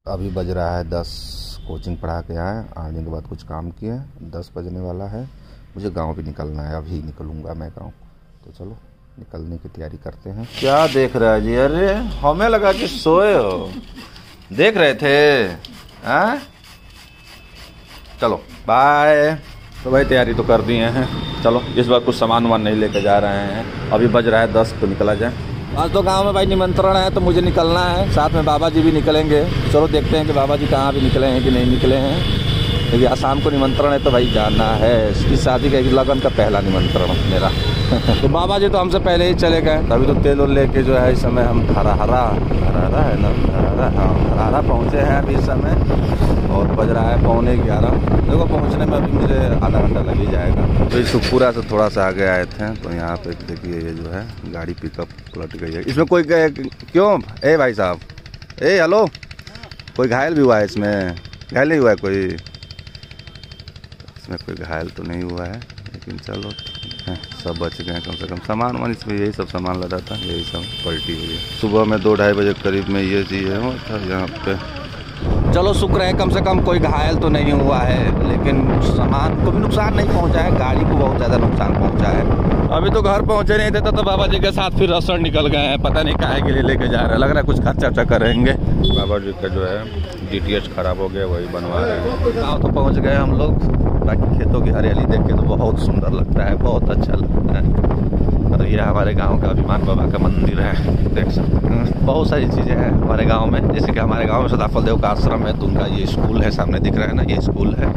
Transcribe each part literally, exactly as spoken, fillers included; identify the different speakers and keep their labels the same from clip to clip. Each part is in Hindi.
Speaker 1: अभी बज रहा है दस। कोचिंग पढ़ा के आए, आने के बाद कुछ काम किए, दस बजने वाला है। मुझे गांव भी निकलना है, अभी निकलूंगा मैं गांव। तो चलो निकलने की तैयारी करते हैं।
Speaker 2: क्या देख रहा है जी? अरे हमें लगा कि सोए हो, देख रहे थे। हाँ चलो बाय। तो भाई तैयारी तो कर दिए हैं, चलो इस बार कुछ सामान वामान नहीं लेके जा रहे हैं। अभी बज रहा है दस, तो निकला जाए। आज तो गांव में भाई निमंत्रण है, तो मुझे निकलना है। साथ में बाबा जी भी निकलेंगे। चलो देखते हैं कि बाबा जी कहाँ भी निकले हैं कि नहीं निकले हैं। लेकिन आज शाम को निमंत्रण है, तो भाई जाना है। इस शादी का एक लगन का पहला निमंत्रण मेरा। तो बाबा जी तो हमसे पहले ही चले गए। तभी तो तेल उल लेके जो है इस समय हम धराहरा धराहरा है ना धराहरा हाँ धराहरा पहुँचे हैं अभी इस समय। और बज रहा है पौने ग्यारह। देखो पहुँचने में अभी मुझे आधा घंटा लग ही जाएगा। तो इस सुखपुरा से थोड़ा सा आगे आए थे, तो यहाँ पे देखिए ये जो है गाड़ी पिकअप पलट गई है। इसमें कोई क्यों ए भाई साहब, ए हेलो, कोई घायल भी हुआ है? इसमें घायल नहीं हुआ है कोई? इसमें कोई घायल तो नहीं हुआ है, लेकिन चलो सब बच गए कम से कम। सामान वामान इसमें यही सब सामान लदा था, यही सब पलटी हुई है। सुबह में दो ढाई बजे करीब में ये चीज़ है था यहाँ पे। चलो शुक्र है कम से कम कोई घायल तो नहीं हुआ है, लेकिन सामान को भी नुकसान नहीं पहुंचा है, गाड़ी को बहुत ज़्यादा नुकसान पहुंचा है। अभी तो घर पहुंचे नहीं थे, तो बाबा जी के साथ फिर रसड़ निकल गए हैं। पता नहीं काहे के लिए लेके जा रहे हैं, लग रहा है कुछ खर्चा वर्चा करेंगे। बाबा जी का जो है डी टी एच खराब हो गया, वही बनवा रहे हैं। गाँव तो पहुँच गए हम लोग। बाकी खेतों की हरियाली देख के तो बहुत सुंदर लगता है, बहुत अच्छा लगता है। और ये हमारे गांव का अभिमान बाबा का मंदिर है, देख सकते हैं। बहुत सारी चीज़ें हैं हमारे गांव में, जैसे कि हमारे गांव में सदाफल देव का आश्रम है, तो उनका ये स्कूल है, सामने दिख रहा है ना, ये स्कूल है।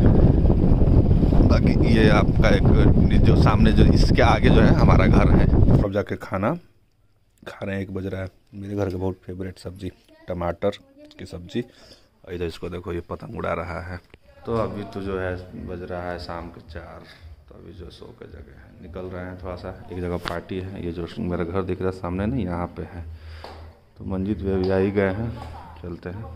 Speaker 2: बाकी ये आपका एक जो सामने जो इसके आगे जो है हमारा घर है। अब जाके खाना खा रहे हैं, एक बज रहा है। मेरे घर का बहुत फेवरेट सब्जी टमाटर की सब्जी। और इधर इसको देखो, ये पतंग उड़ा रहा है। तो अभी तो जो है बज रहा है शाम के चार। तो अभी जो सो के जगह है, निकल रहे हैं थोड़ा सा। एक जगह पार्टी है, ये जो मेरा घर दिख रहा है सामने ना, यहाँ पे है। तो मंजीत भी अभी आ ही गए हैं, चलते हैं।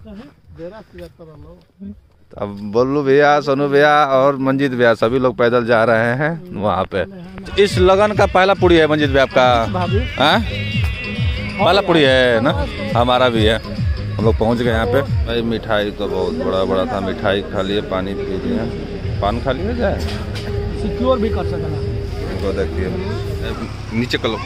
Speaker 2: तो अब बोलू भैया, सोनू भैया और मंजीत भैया सभी लोग पैदल जा रहे हैं वहाँ पे। इस लगन का पहला पुड़ी है मंजीत भैया आपका? हाँ पहला पुड़ी है ना, हमारा भी है। हम लोग पहुँच गए यहाँ पे। भाई मिठाई तो बहुत बड़ा बड़ा था, मिठाई खा लिए, पानी पी लिया। पान खा लिया जाए,
Speaker 3: सिक्योर भी कर सकना।
Speaker 2: तो देखिए नीचे कलो।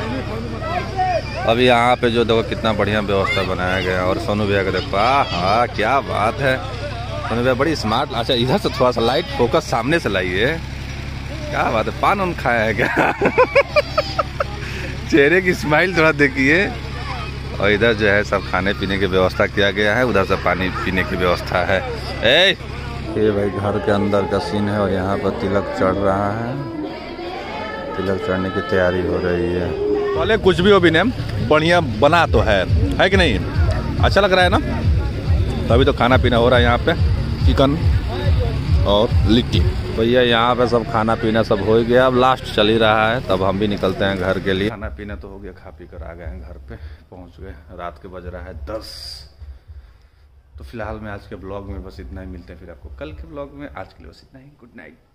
Speaker 2: अभी यहाँ पे जो देखो कितना बढ़िया व्यवस्था बनाया गया। और सोनू भैया का देखो, हाँ क्या बात है। सोनू भैया बड़ी स्मार्ट। अच्छा इधर से थोड़ा सा लाइट फोकस सामने से लाइए, क्या बात है। पान उन खाया है क्या? चेहरे की स्माइल थोड़ा देखिए। और इधर जो है सब खाने पीने की व्यवस्था किया गया है, उधर से पानी पीने की व्यवस्था है। ए ये भाई घर के अंदर का सीन है, और यहाँ पर तिलक चढ़ रहा है। तिलक चढ़ने की तैयारी हो रही है। पहले कुछ भी हो भी नेम बढ़िया बना तो है है कि नहीं? अच्छा लग रहा है ना। तो अभी तो खाना पीना हो रहा है यहाँ पे, चिकन और लिट्टी। भैया यहाँ पे सब खाना पीना सब हो गया, अब लास्ट चल ही रहा है। तब हम भी निकलते हैं घर के लिए। खाना पीना तो हो गया, खा पी कर आ गए हैं घर पे, पहुँच गए। रात के बज रहा है दस। तो फिलहाल में आज के ब्लॉग में बस इतना ही। मिलते हैं फिर आपको कल के ब्लॉग में। आज के लिए बस इतना ही। Good night.